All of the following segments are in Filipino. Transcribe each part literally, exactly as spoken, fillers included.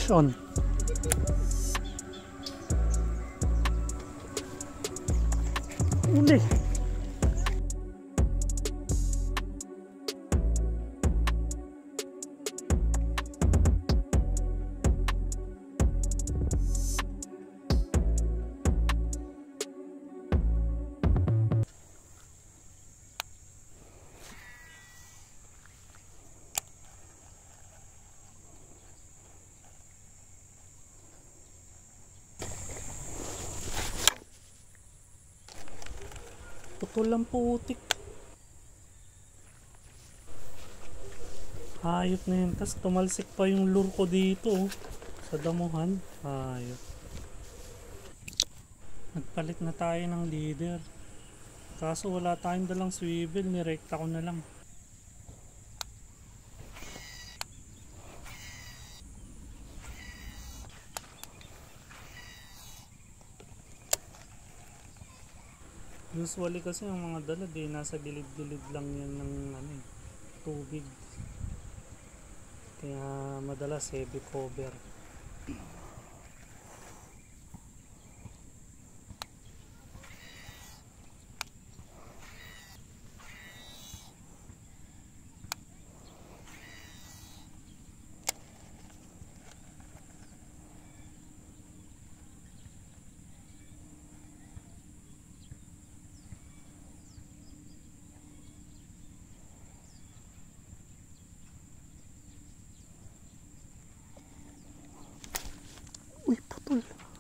fish on. Uli. Putol lang putik. Hayop na yun. Tapos tumalsik pa yung lure ko dito oh, sa damuhan. Hayop. Nagpalit na tayo ng leader. Kaso wala tayong dalang swivel. Nirekta ko na lang. Usually kasi yung mga dala di nasa gilid-gilid lang yan ng ano, tubig. Kaya madalas heavy cover. Uy, putol.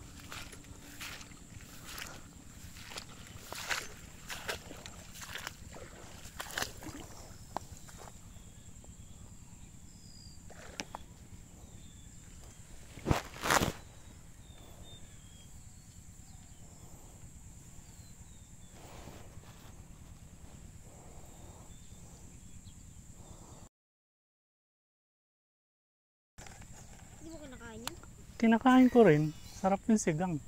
Hindi mo kinakain yan? Kinakain ko rin. Sarap yung sigang.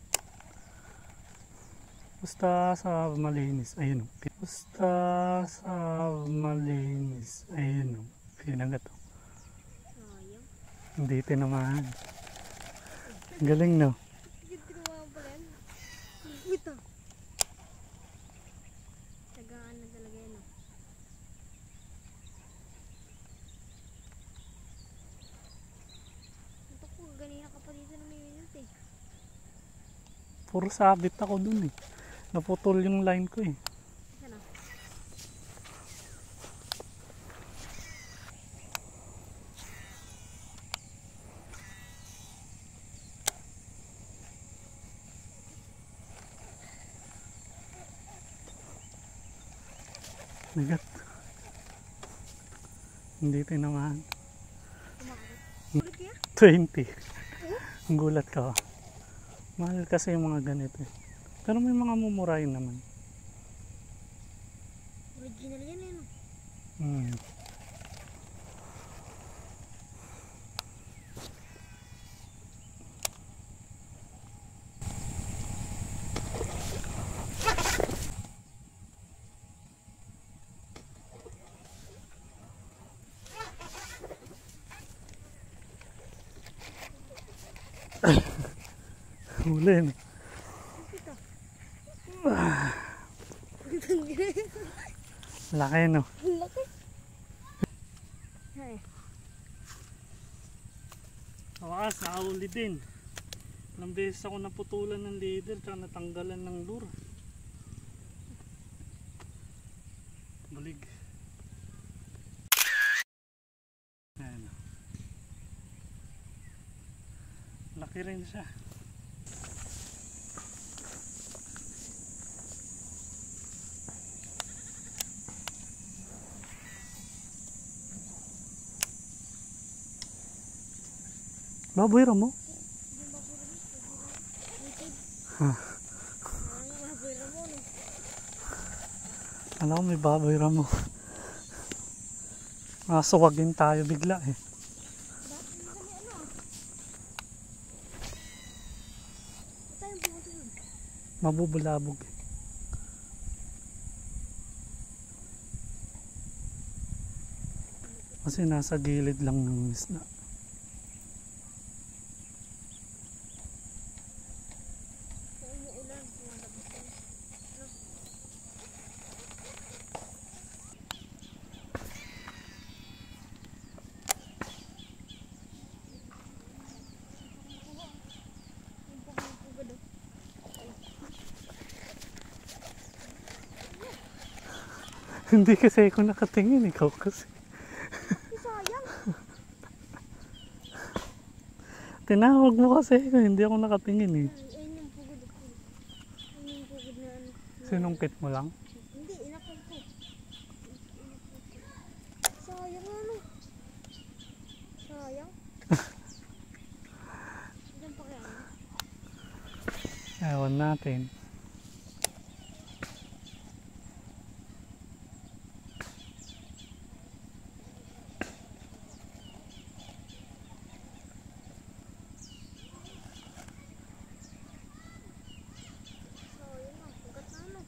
Basta sa malinis. Ayun o. Basta sa malinis. Ayun o. Pinagat o. Sayang. Hindi tinamaan. Galing no. Hindi tinamaan pala yan. Ito. Tagaan na talaga yan o. Ito ko, ganina ka pa dito na may minute eh. Puro sabit ako dun eh. Naputol yung line ko eh. Isa na. Nagat. Hindi tinamaan. Kumakabit. Ulit kaya? twenty. Ang gulat ka. Mahal kasi yung mga ganito eh. Pero may mga mumurahin naman. Original yan eh no? Hmm. Huli no. Laki no. Laki. Ay. Wakas, nakahuli din. Ilang beses ako naputulan ng leader tsaka natanggalan ng lure. Bulig. Ayan. Laki rin siya. Baboy mo? Ha. Alam ko may baboy mo. Masuwagin tayo bigla eh. Mabubulabog eh. Kasi nasa gilid lang ng isda. Hindi kasi ako nakatingin, ikaw kasi. Eh, sayang. Tinawag mo kasi ako, hindi ako nakatingin eh. Ay, ayun yung pugod ako. Ayun yung pugod na ano. Sinungkit mo lang? Hindi, inakal ko. Sayang ano. Sayang. Diyan pa kaya ano? Ewan natin. Sayang ah, pagkat na ano.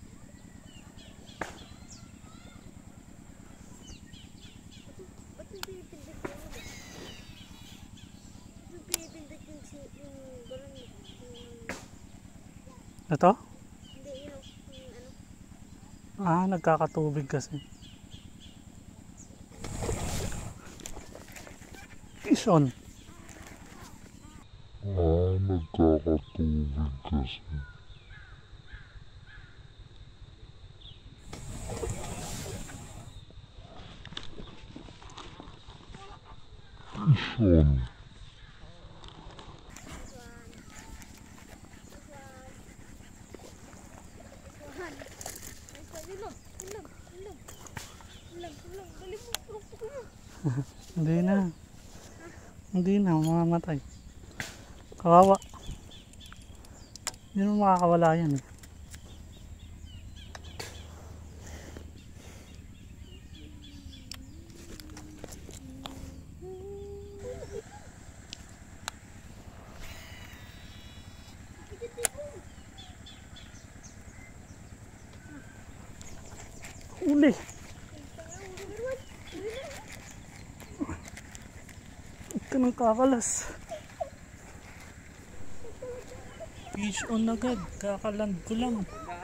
Ba't yung pinipindik mo ano ba? Ba't yung pinipindik yung si- yung galon mo? Yung- Ito? Hindi, yun o. Yung ano. Ah, nagkakatubig kasi. Fish on. Ah, nagkakatubig kasi. Ison. Tuhan. Ay, sabi mo. Ulam, ulam. Ulam, ulam. Dali mo, purok mo. Hindi na. Hindi na, mamamatay. Kawawa. Hindi mo makakawala yan eh. Uli. Huwag ka nang kakalas. Fish on agad. Kakaland ko lang.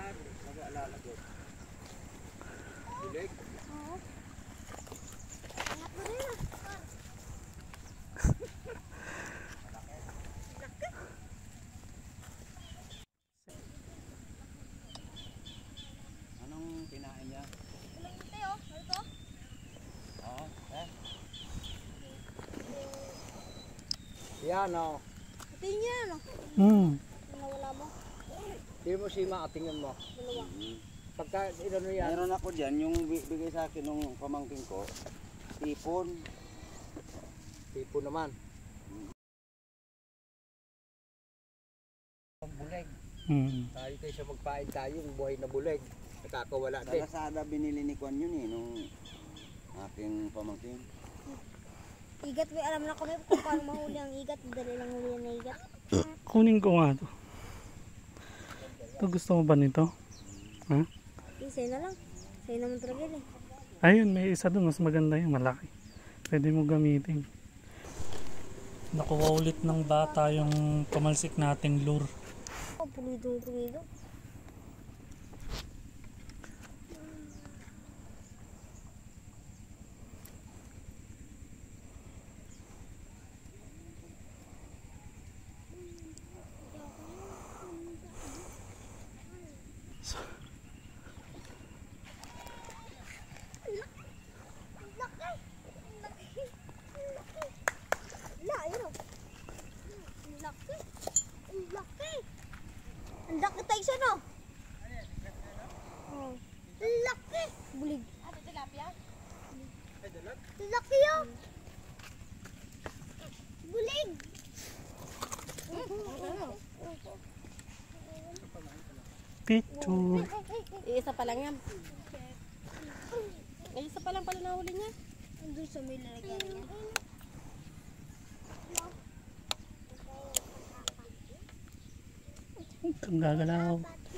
Anong kinain niya? Ulam ito oh. Ito. Oo, eh. Yan o. Ito yun yan ano. Hmm. Yung nawala mo. Hindi mo si Ma, tingnan mo. Dalawa. Pagka inano yan. Meron ako dyan, yung bi- bigay sa akin ng pamangkin ko. Tipon. Tipon naman. Ang buleg. Hmm. Tayo kayo sa magpain tayo, yung buhay na buleg. Nakakawala Sa din. Lazada binili ni Kwan yun eh, nung aking pamangkin. Igat, may alam na kami kung paano mahuli ang igat. Dali lang huli ang igat. Kunin ko nga to. Ito, gusto mo ba nito? Ha? Isay na lang. Sa'yo naman talaga yun eh. Ayun, may isa doon. Mas maganda yung malaki. Pwede mo gamitin. Nakuha ulit ng bata yung pamalsik nating lure. Oh, pulido, pulido. Ang laki tayo siya, no? Oh. Ang laki! Bulig. Ano, tilapia? Laki yun! Bulig! Picture. Isa pa lang yan. Ay, isa pa lang pala nahuli niya. Andun sa may lalagyan niya. Huwag kang gagalaw.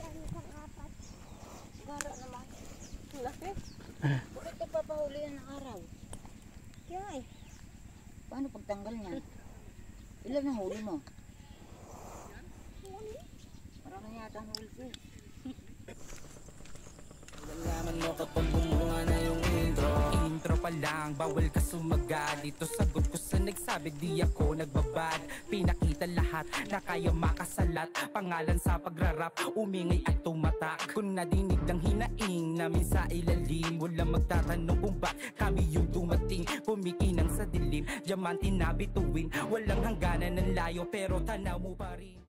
Gara naman. Ang laki. Bakit nagpapahuli yan ng araw? Kaya eh. Paano pagtanggal niya? Ilan ang huli mo? Marami yata ang huli ko eh. Nalaman mo kapag bumunga na yung intro Intro pa lang, bawal ka sumaga. Dito sagot ko sa nagsabi di ako nagbabad. Pinakita lahat na kaya makasalat. Pangalan sa pagrarap, umingay at tumatak. Kung nadinig ng hinaing namin sa ilalim, walang magtatanong kung ba't kami yung dumating. Pumikinang sa dilim, diamante na bituin. Walang hangganan ng layo pero tanaw mo pa rin.